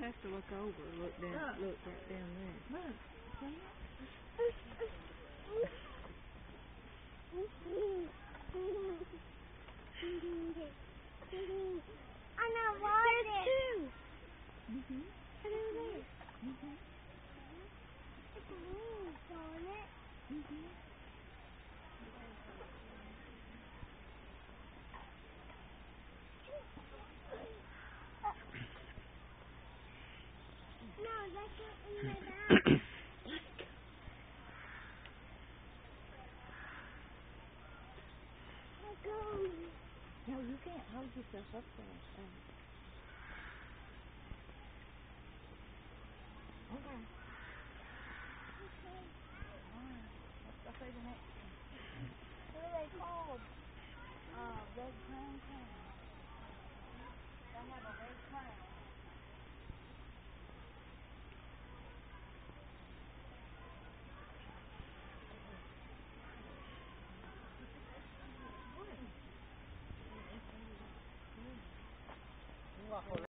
have to look over. Look down. Look right down there. Look. I know water too. Mhm. Look at this. Mhm. It's leaves on it. Mhm. No, that's not in my bag. No, you can't hold yourself up there. Okay. Let's go see the next one. What are they called? Red crown crane. They have a red crown.